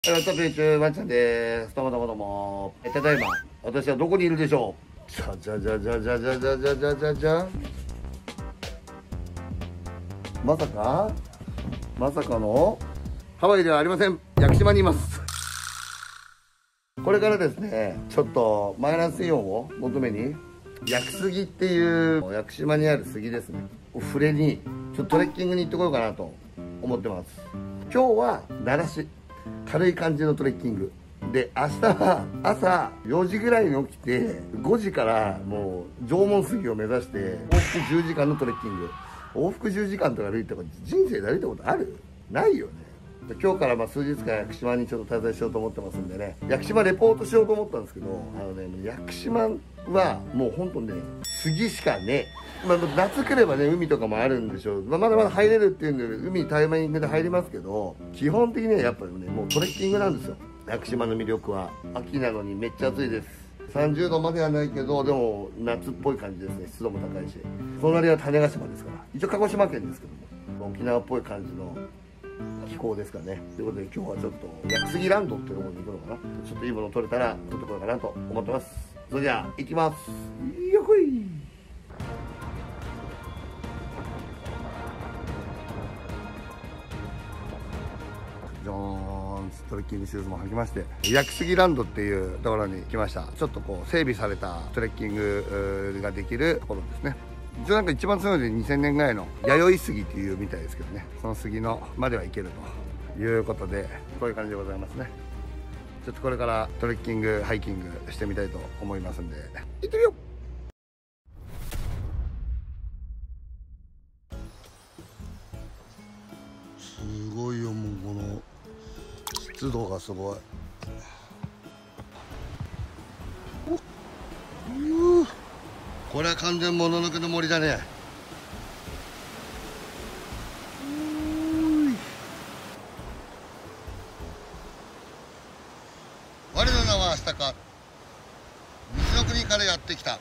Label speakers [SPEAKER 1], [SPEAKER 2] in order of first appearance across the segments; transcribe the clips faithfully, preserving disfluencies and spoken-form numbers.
[SPEAKER 1] はい、チョピーチューワンちゃんです。どうもどうもどうも。え、ただいま、私はどこにいるでしょう。じゃじゃじゃじゃじゃじゃじゃじゃじゃじゃじゃ。まさかまさかのハワイではありません。屋久島にいます。これからですね、ちょっとマイナスイオンを求めに、屋久杉っていう屋久島にある杉ですね。触れに、ちょっとトレッキングに行ってこようかなと思ってます。今日は奈良市。軽い感じのトレッキングで、明日は朝よじぐらいに起きてごじからもう縄文杉を目指して往復じゅうじかんのトレッキング。往復じゅうじかんとか歩いたこと人生で歩いたことある？ないよね。今日からまあ数日間屋久島にちょっと滞在しようと思ってますんでね、屋久島レポートしようと思ったんですけど、あのね、屋久島はもう本当にね、杉しかねえ、まあ、夏来ればね海とかもあるんでしょう、まあ、まだまだ入れるっていうんで海タイミングで入りますけど、基本的にはやっぱりねもうトレッキングなんですよ。屋久島の魅力は秋なのにめっちゃ暑いです。さんじゅうどまではないけど、でも夏っぽい感じですね。湿度も高いし、隣は種子島ですから、一応鹿児島県ですけども沖縄っぽい感じの気候ですかね。ということで今日はちょっと屋久杉ランドっていうところに行くのかな。ちょっといいもの取れたら取ってこようかなと思ってます。それじゃあ行きます。よっこい。じゃーん、トレッキングシューズも履きまして、屋久杉ランドっていうところに来ました。ちょっとこう整備されたトレッキングができるところですね。一応なんか一番強いのでにせんねんぐらいの弥生杉っていうみたいですけどね、その杉のまでは行けるということで、こういう感じでございますね。ちょっとこれからトレッキングハイキングしてみたいと思いますんで、行ってみよう。すごいよ、もうこの湿度がすごい。おっ、これは完全もののけの森だね。我の名はアシタカ。水の国からやってきた。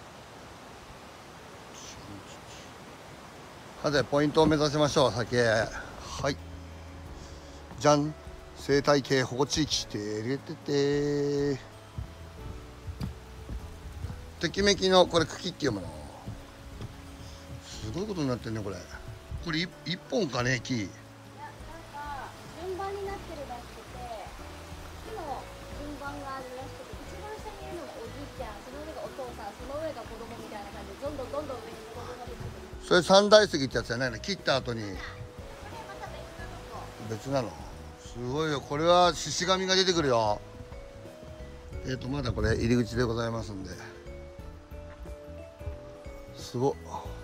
[SPEAKER 1] さてポイントを目指しましょう。先へ。はい、じゃん。生態系保護地域てれてて、てきめきのこれ茎っていうもの、すごいことになってんね。これこれ一本かね、木。いや、
[SPEAKER 2] なんか順番になってるらしくて、木の順番があるらしくて、一番下にいるのがおじいちゃん、その上がお父さん、その上が子供みたいな感じで、どんどんどんどん上に子供が出てくる。
[SPEAKER 1] それ三大杉ってやつじゃないの？切った後に。
[SPEAKER 2] これまた別なのと。
[SPEAKER 1] 別なの？すごいよ。これは獅子神が出てくるよ。えっ、ー、とまだこれ入り口でございますんで、すごっ。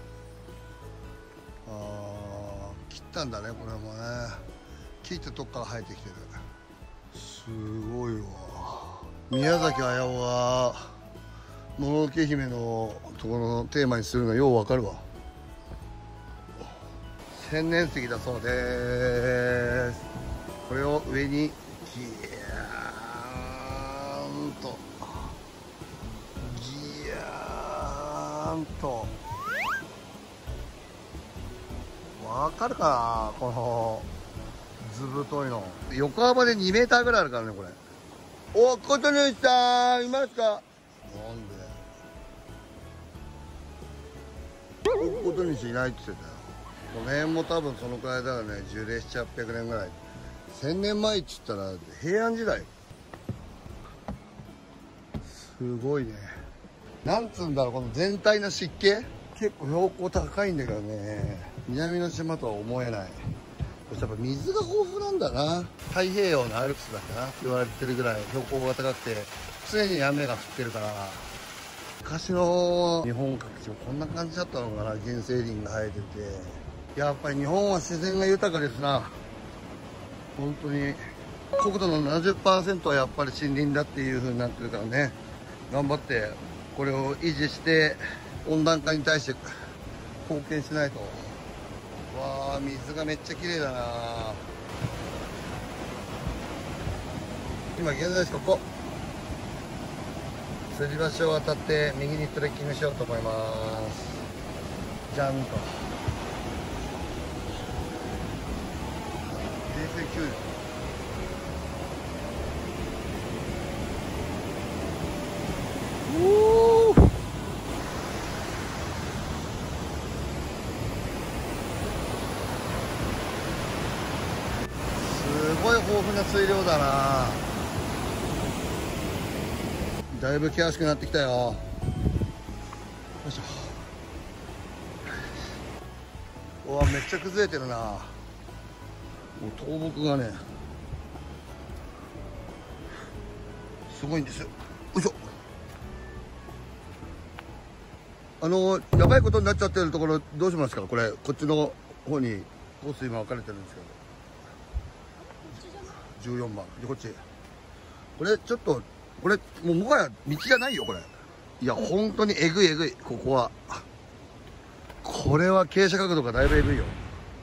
[SPEAKER 1] あー、切ったんだね。これもね、切ったとこから生えてきてる。すごいわ。宮崎駿はもののけ姫のところのテーマにするのようわかるわ。天然石だそうです。これを上にギヤーンとギヤーンと、わかるかな、この図太いの。横幅でにメーターぐらいあるからね、これ。お、ことにさんいますか？なんでことにしいないって言ってたよ。この辺も多分そのくらいだよね。樹齢ななひゃくはっぴゃくねんぐらい。せんねんまえっつったら平安時代。すごいね。なんつうんだろう、この全体の湿気、結構標高高いんだけどね、南の島とは思えない。そしてやっぱ水が豊富なんだな。太平洋のアルプスだったなって言われてるぐらい標高が高くて、常に雨が降ってるから。昔の日本各地もこんな感じだったのかな。原生林が生えてて、やっぱり日本は自然が豊かですな。本当に国土の ななじゅっパーセント はやっぱり森林だっていう風になってるからね、頑張ってこれを維持して温暖化に対して貢献しないと。わあ、水がめっちゃ綺麗だな。今現在地ここ吊り橋を渡って右にトレッキングしようと思います。じゃんと平成きゅうねんつい量だな。だいぶ険しくなってきたよ。よいしょ。うわ、めっちゃ崩れてるな。もう倒木がねすごいんですよ。よいしょ。あのやばいことになっちゃってるところどうしますか。これこっちの方にコース今分かれてるんですけど、じゅうよんばんでこっち。これちょっとこれもうもはや道じゃないよこれ。いや本当にえぐいえぐい。ここはこれは傾斜角度がだいぶえぐいよ。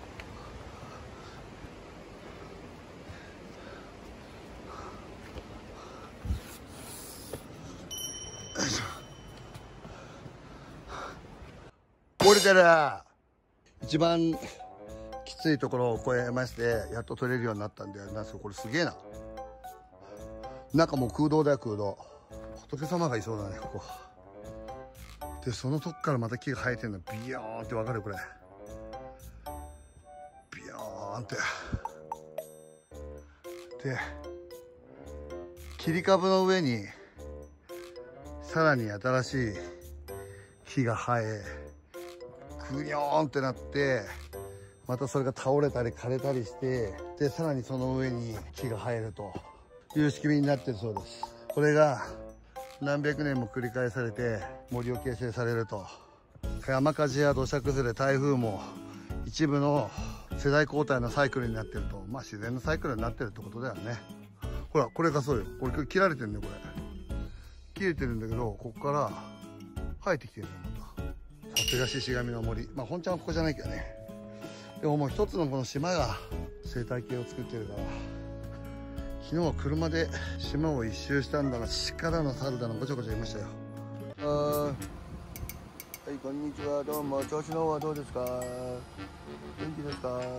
[SPEAKER 1] 降りてる。一番きついところを越えましてやっと取れるようになったんで、なんですかこれすげえな。中もう空洞だよ空洞。仏様がいそうだねここで。そのとこからまた木が生えてるのビヨーンってわかるこれ。ビヨーンってで切り株の上にさらに新しい木が生えグニョーンってなって、またそれが倒れたり枯れたりして、でさらにその上に木が生えるという仕組みになってるそうです。これが何百年も繰り返されて森を形成されると、山火事や土砂崩れ台風も一部の世代交代のサイクルになってると、まあ自然のサイクルになってるってことだよね。ほらこれがそうよ。これ切られてるんだよこれ。切れてるんだけどここから生えてきてるのまた。さすが獅子神の森。まあ本ちゃんはここじゃないけどね。でももう一つのこの島が生態系を作ってるから、昨日は車で島を一周したんだが鹿だの猿だのごちゃごちゃいましたよ。はい、こんにちは。どうも。調子の方はどうですか。元気ですか。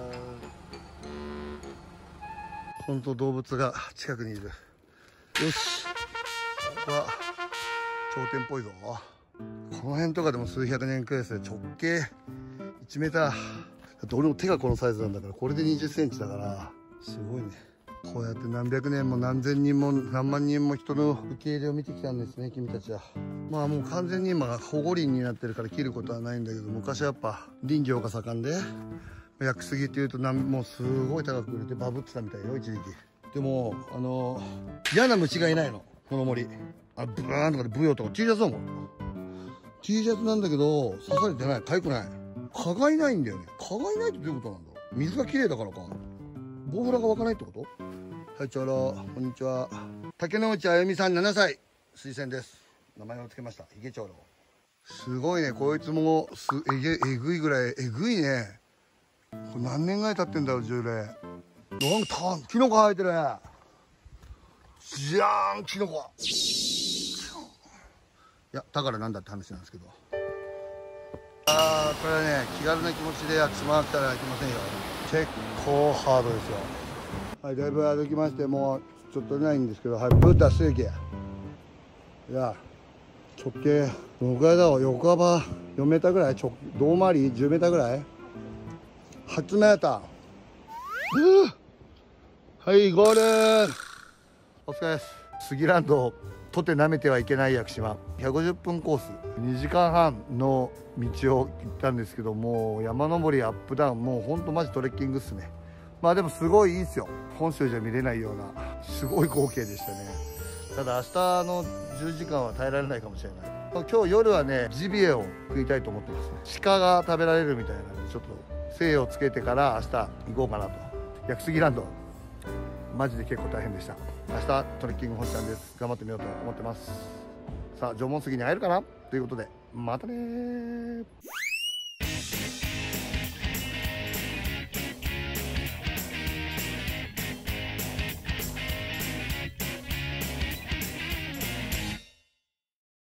[SPEAKER 1] 本当動物が近くにいる。よし、ここは頂点っぽいぞ。この辺とかでも数百年くらいですね。直径いちメーター。だって俺の手がこのサイズなんだから、これでにじゅっセンチだからすごいね。こうやって何百年も何千人も何万人も人の受け入れを見てきたんですね君たちは。まあもう完全に今保護林になってるから切ることはないんだけど、昔はやっぱ林業が盛んで屋久杉っていうとなんもうすごい高く売れてバブってたみたいよ一時期。でもあの嫌な虫がいないのこの森。あブーンとかでブヨとか T シャツだもん。 T シャツなんだけど刺されてない、痒くない。蚊がいないんだよね。蚊がいないってどういうことなんだ。水が綺麗だからか。ボウフラが湧かないってこと。はい、長老こんにちは。竹之内あゆみさんななさい推薦です。名前を付けました。ヒゲ長老。すごいねこいつもすえげえぐいぐらいえぐいね。これ何年ぐらい経ってんだろう樹齢。なんかキノコ生えてる。じゃーんキノコ。いやだからなんだって話なんですけど、あーこれはね気軽な気持ちでやってしまったらいけませんよ。結構ハードですよ。はい、だいぶ歩きまして、もうちょっとないんですけど、はい、ブッダ水系。いや、直径、どのくらいだろう、横幅よんメーターぐらい、直胴回りじゅうメーターぐらい ?はち メーター。うーはい、ゴール。お疲れです。杉ランド、とて舐めてはいけない屋久島。ひゃくごじゅっぷんコース、にじかんはんの道を行ったんですけど、もう山登りアップダウン、もうほんとマジトレッキングっすね。まあでもすごいいいっすよ。本州じゃ見れないようなすごい光景でしたね。ただ明日のじゅうじかんは耐えられないかもしれない。今日夜はねジビエを食いたいと思ってますね。鹿が食べられるみたいなのでちょっと精をつけてから明日行こうかなと。屋久杉ランドマジで結構大変でした。明日トレッキング本ちゃんです。頑張ってみようと思ってます。さあ縄文杉に会えるかなということでまたねー。